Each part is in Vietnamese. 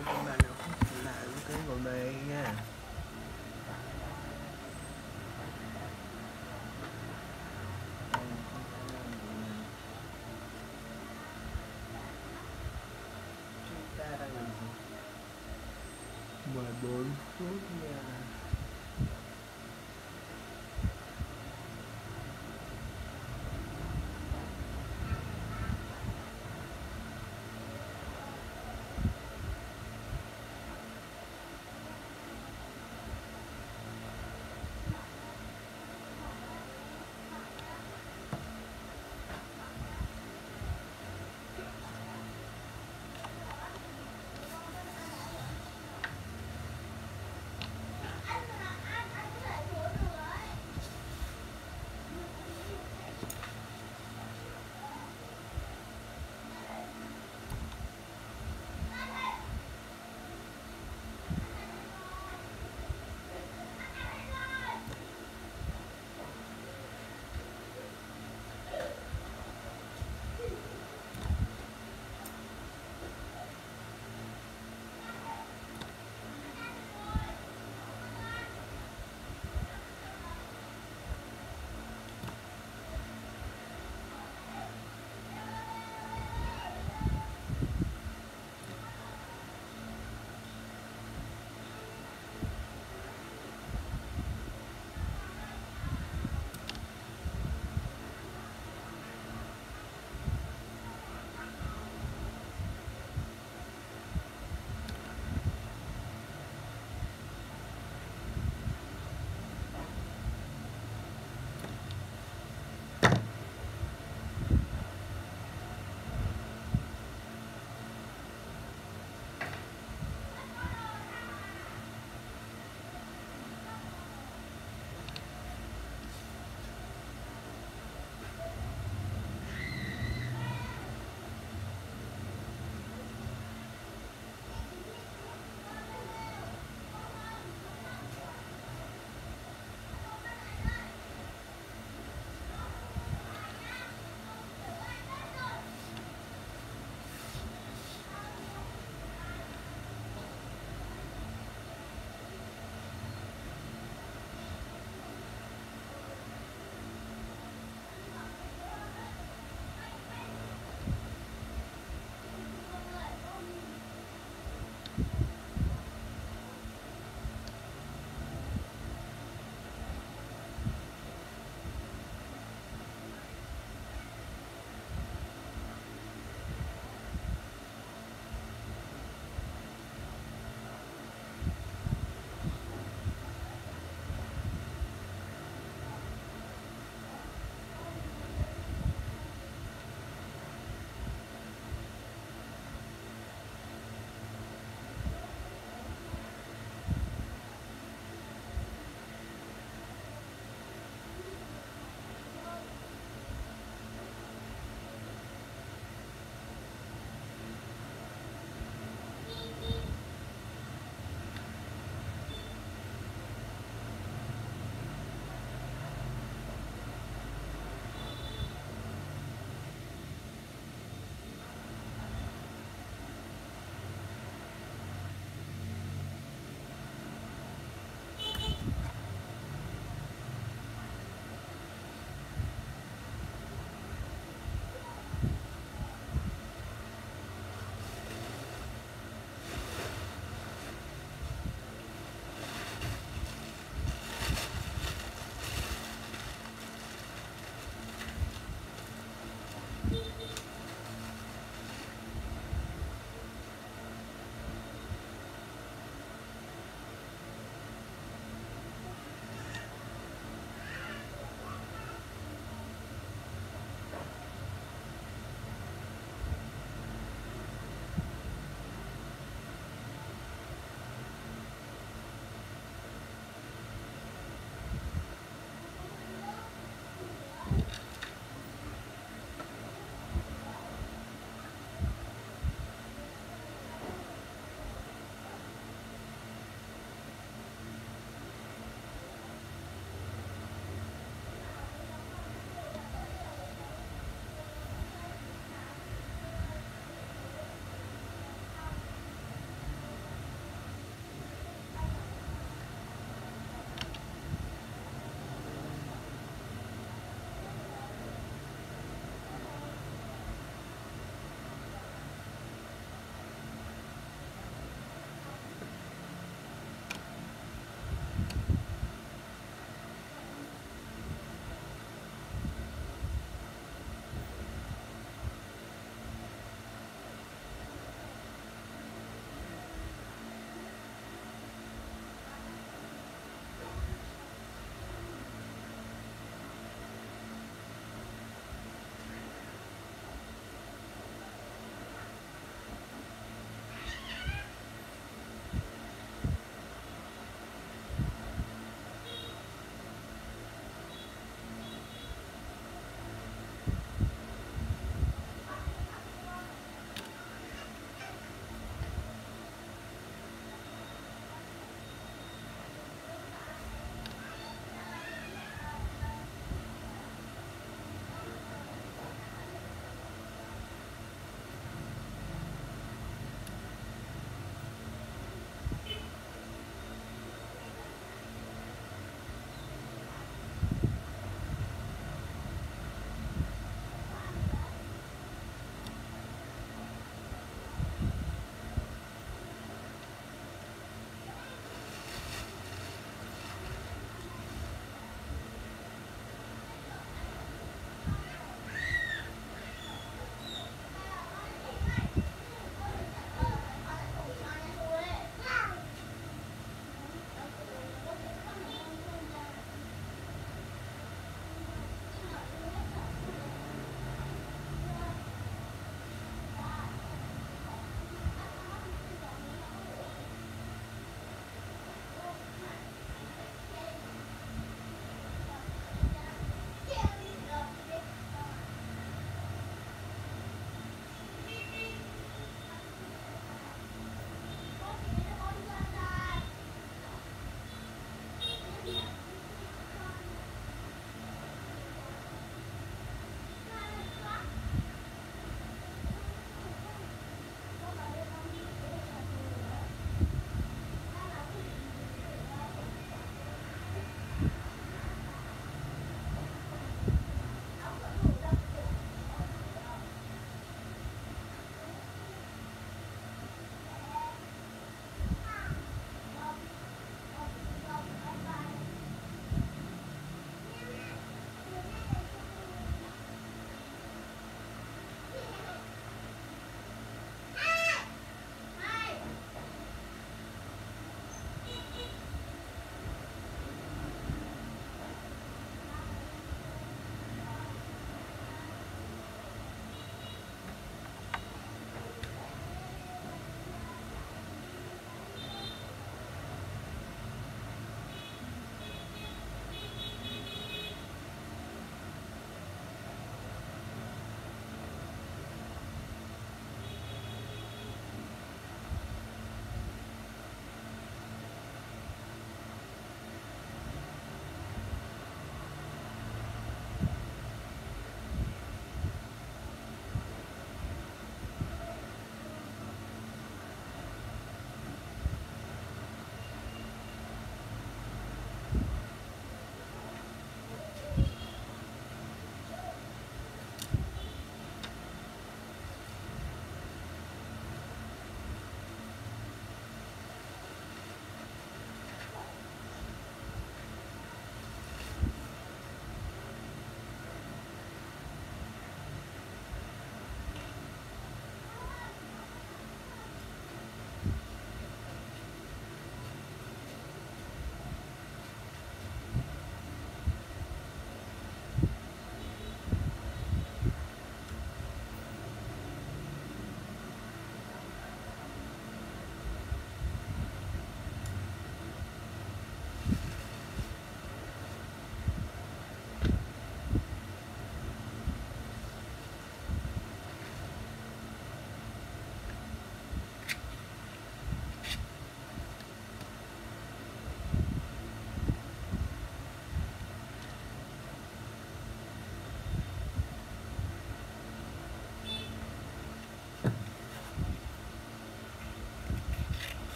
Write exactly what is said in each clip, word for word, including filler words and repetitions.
con bạn nào không lạ cái ngồi mày nha. Chúng ta đang làm gì? mười bốn phút nha.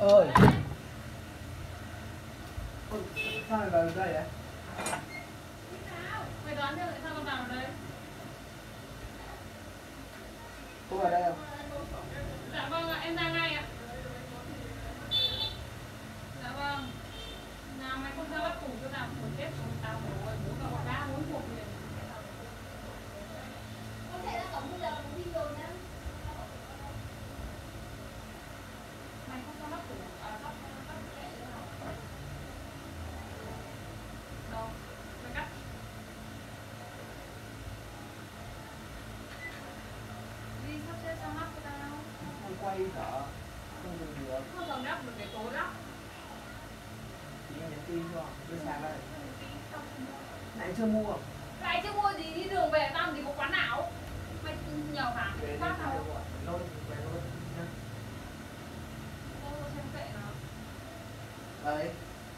ơi. Ôi, sao lại vào đây vậy? Mày đoán xem tại sao con vào ở đây? Cô vào đây không? Dạ vâng ạ, em ra ngay ạ. Dạ vâng. Nào mày không ra bắt tủ cho nào của chết của tao bố ơi, bố tao có ba bốn cuộc liền. Có thể là cổng bây giờ cũng đi rồi nhá. Mày không ra bắt tủ, à bắt bắt kệ nữa hả? Đâu? Mày cắt. Đi sắp xếp xong lắp cho tao. Không quay sợ. Không dùng được. Không cần lắp được để tối lắp. Chị em nhắn tin cho. Đưa sạc đây. Này chưa mua không? Cái chưa mua gì, đi đường về tao thì có quán nào? Mày nhờ hả? Về Phát nào? lôi về lôi nhá. Ô, xem kệ nào. Đấy.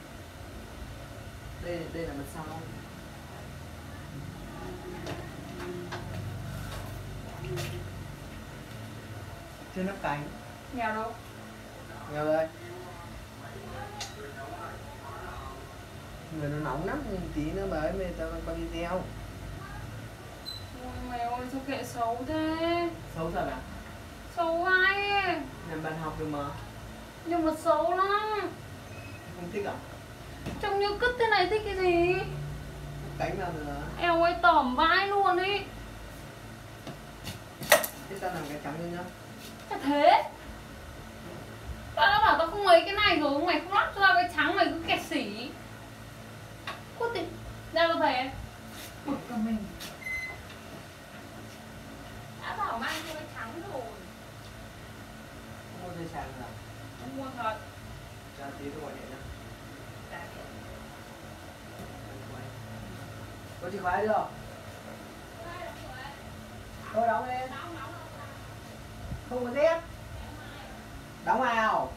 Đây đây là mặt sau. Trên nắp cánh. Nghèo đâu? Nghèo đây. Người nó nóng lắm, tí nữa bà ấy mày tao quay video. Ôi mày ơi, sao kệ xấu thế? Xấu thật à? Xấu ai ấy? Làm bạn học được mà. Nhưng mà xấu lắm. Không thích à? Trông như cứt thế này thích cái gì? Cánh vào nữa. Eo ơi tỏm vãi luôn ý. Thế tao làm cái trắng lên nhá. Chả thế. Tao đã bảo tao không lấy cái này rồi, mày không lắp cho tao cái trắng mày cứ kẹt xỉ. Cút đi. Ra tao về. Bực cả mình. Đã bảo mang cho cái trắng rồi. Không mua dây sạc nào. Không mua thật. Cho tí tôi gọi điện nhá. Trả điện. Có chìa khóa chưa? Thôi đóng lên. Không có dép. Đóng vào.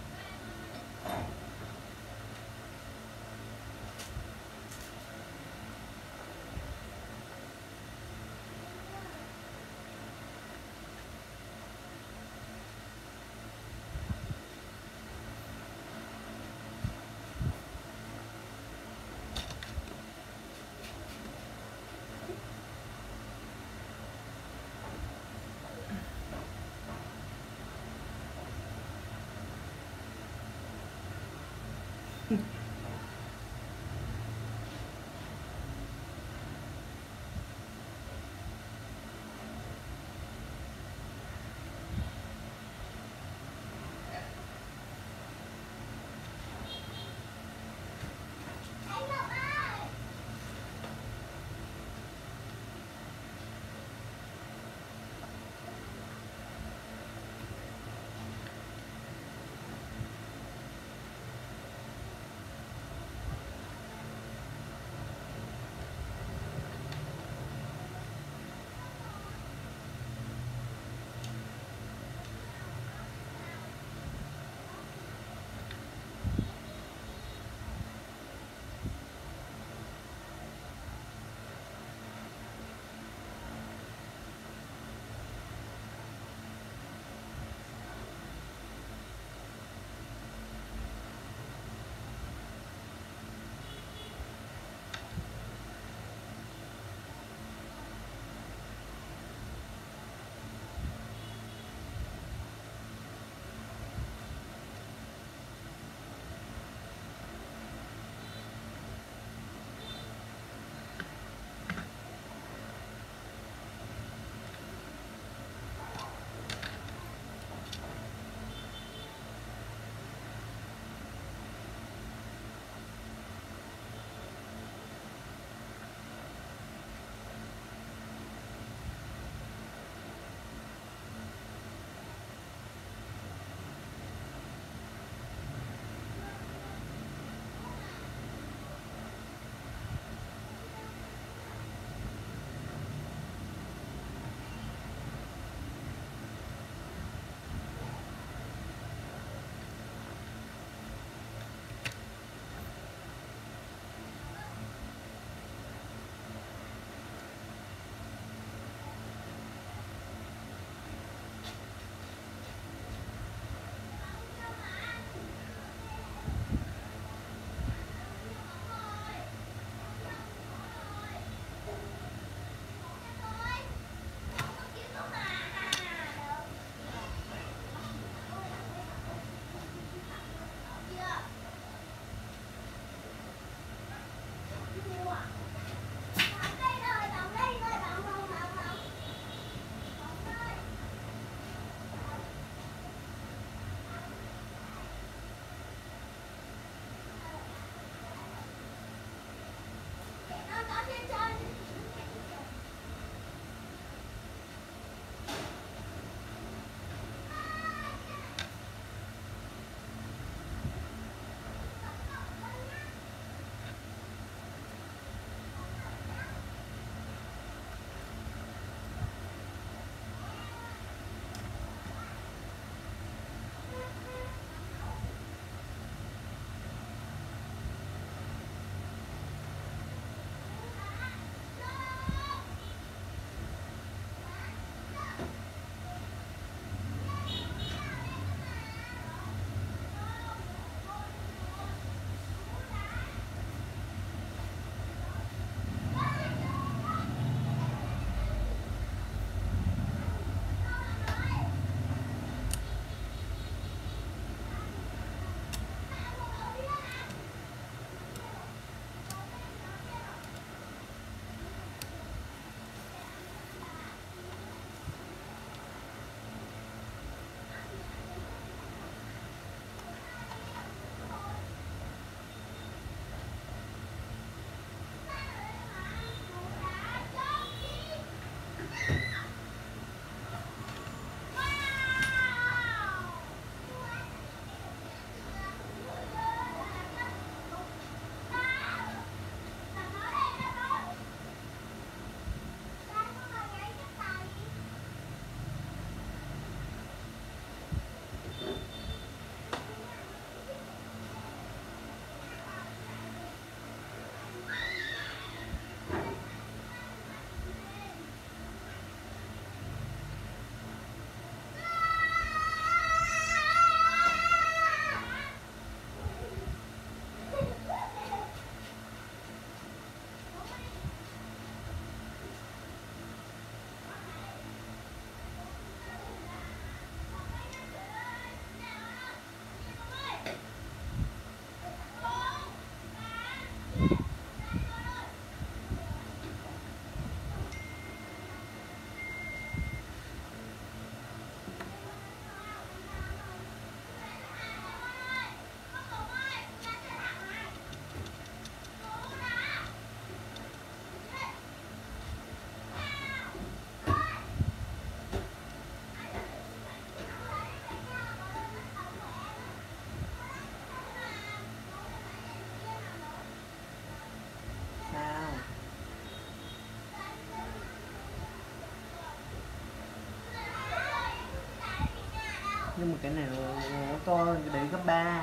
Nhưng mà cái này nó, nó to hơn cái đấy gấp ba.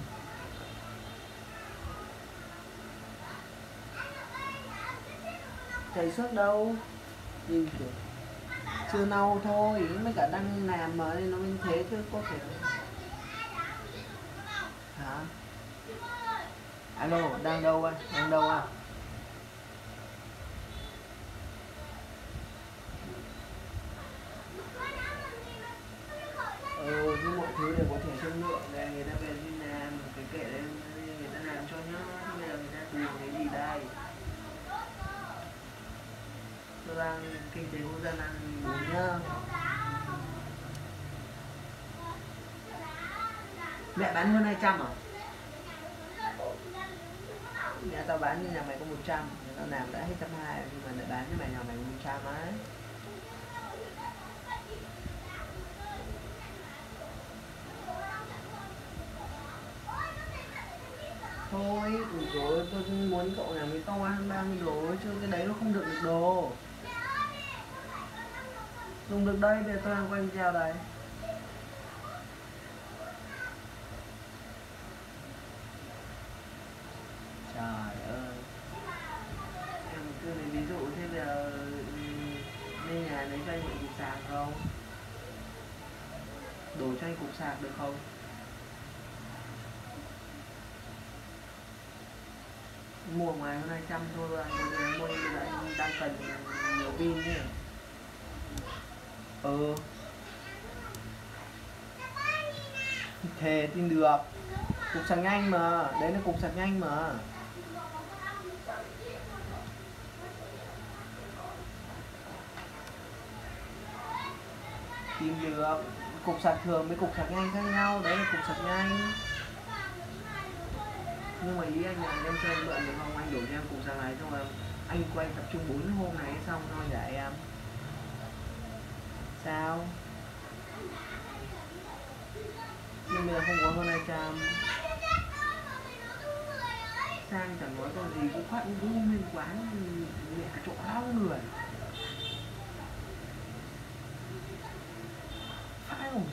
Chảy xước đâu, nhìn kiểu chưa nâu thôi, mấy cả đang làm mà nên nó như thế chứ có thể. Hả? Alo, đang đâu anh? Đang đâu anh? Ừ, nhưng mọi thứ đều có thể thương lượng này, người ta về Việt Nam, cái kệ đấy người ta làm cho nhá, thì bây giờ người ta tìm cái gì đây? Tôi đang kinh tế quốc dân ăn bún nhá. Mẹ bán hơn hai trăm à? Nhà tao bán như nhà mày có một trăm, tao làm đã hết trăm hai, nhưng mà lại bán cho mày nhà mày có một trăm ấy. Thôi, đủ rồi, tôi muốn cậu làm cái to hơn bao nhiêu đồ chứ cái đấy nó không được được đồ. Dùng được đây, bây giờ tôi đang quay video đây. Trời ơi. Em cứ lấy ví dụ thế bây giờ nên nhà lấy cho anh một cục sạc không? Đổ cho anh cục sạc được không? Mua ngoài hơn hai trăm thôi, anh mua bây giờ anh đang cần nhiều pin nhỉ. Ừ. Thề tin được. Cục sạc nhanh mà, đấy là cục sạc nhanh mà. Tin được. Cục sạc thường với cục sạc nhanh khác nhau, đấy là cục sạc nhanh. Nhưng mà ý anh là em cho em mượn được không? Anh đổ cho em cục sạc này xong rồi anh quay tập trung bốn hôm này xong thôi dạy em. Sao? Nhưng bây giờ không có hơn hai trăm. Sang chẳng nói câu gì cũng khoát cũng nguyên quán mẹ cả chỗ bao người. Phải không?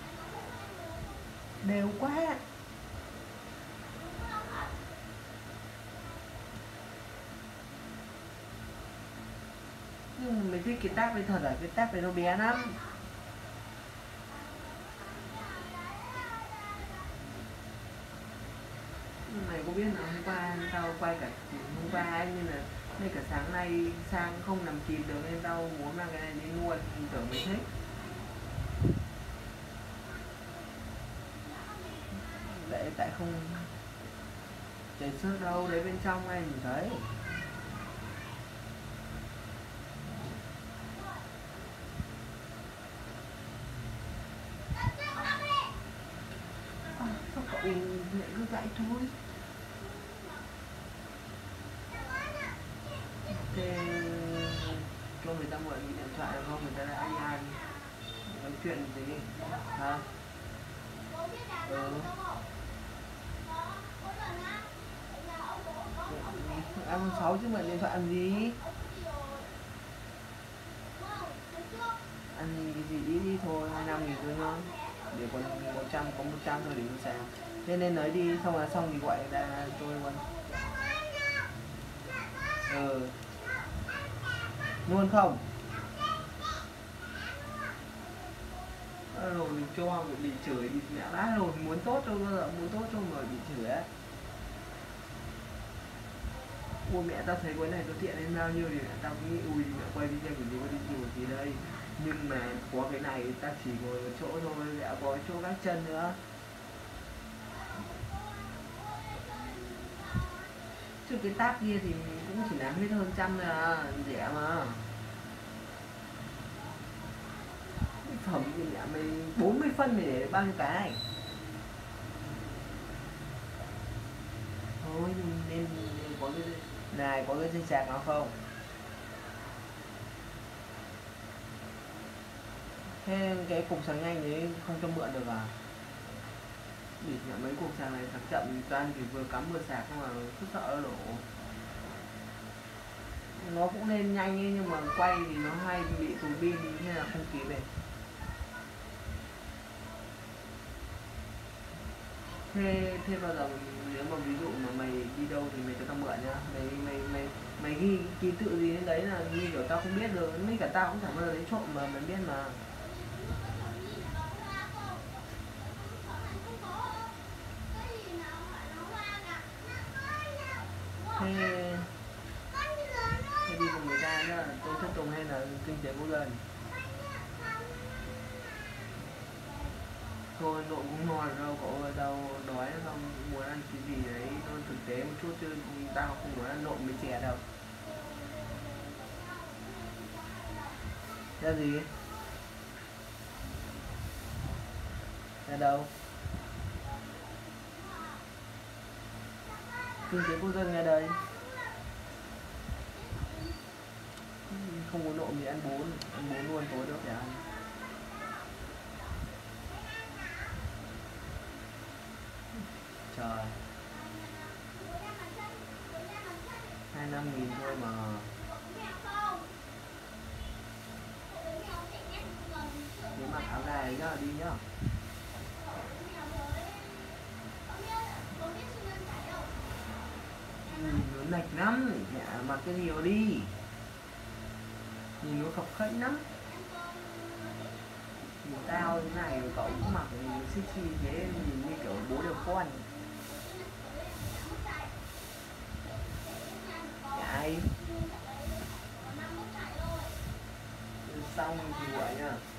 Đều quá. Nhưng mà mình thích cái tab đấy thật là cái tab đấy nó bé lắm. Mày có biết là hôm qua tao quay cả hôm qua anh nên là nên cả sáng nay sang không nằm kịp được nên tao muốn mang cái này đi luôn, tưởng mày thích. Đấy tại không chảy xước đâu, đấy bên trong này nhìn thấy. À, sao cậu lại cứ gãy thôi. Thế cho người ta mượn cái điện thoại được không? Người ta đã đi ăn nói chuyện gì hả? Ừ. iPhone sáu chứ mượn điện thoại làm gì? Ăn cái gì đi đi thôi, hai năm thì thôi nhá. Để còn một trăm, có một trăm thôi để mình sạc. Thế nên nói đi xong là xong thì gọi người ta tôi luôn. Ừ. Luôn không? Rồi mình cho bị chửi bị mẹ đã rồi, muốn tốt cho bao giờ muốn tốt cho mà bị chửi á. Ôi mẹ tao thấy cái này nó tiện đến bao nhiêu thì mẹ tao nghĩ ui mẹ quay video của gì có đi chịu gì đây. Nhưng mà có cái này ta chỉ ngồi ở chỗ thôi, mẹ có chỗ gác chân nữa. Chứ cái tab kia thì cũng chỉ làm hết hơn trăm thôi à, rẻ mà. Cái phẩm thì mẹ mày bốn mươi phân mày để bao nhiêu cái. Thôi nên, nên có cái này có cái dây sạc nào không? Thế cái cục sạc nhanh đấy không cho mượn được à? Bị nhận mấy cục sạc này sạc chậm toàn thì vừa cắm vừa sạc không mà cứ sợ nó đổ. Nó cũng lên nhanh ấy, nhưng mà quay thì nó hay bị tù pin nên là không kịp này. thế thế bao giờ nếu mà ví dụ mà mày đi đâu thì mày cho tao mượn nhá, mày mày mày mày ghi ký tự gì đến đấy là như kiểu tao không biết rồi, mấy cả tao cũng chẳng bao giờ lấy trộm mà mày biết mà. Thế thế đi cùng người ta nữa, Tôn Thất Tùng hay là Kinh Tế Quốc Dân? Thôi nội cũng ngon đâu, có đâu đói không muốn ăn cái gì đấy nó thực tế một chút chứ tao không muốn ăn nộm với chè đâu. Ra gì? Ra đâu? Kinh Tế Quốc Dân nghe đây. Không có nộm thì ăn bún, ăn bún luôn tối được để ăn. Trời, hai mươi lăm nghìn thôi mà. Nếu mặc áo dài nhá, đi nhá. Nhìn nó lệch lắm, mẹ mặc cái gì vào đi. Nhìn nó khập khênh lắm. Nhìn tao thế này cậu cũng mặc sexy thế, nhìn như kiểu bố đều con. Ai xong thì gọi nhá.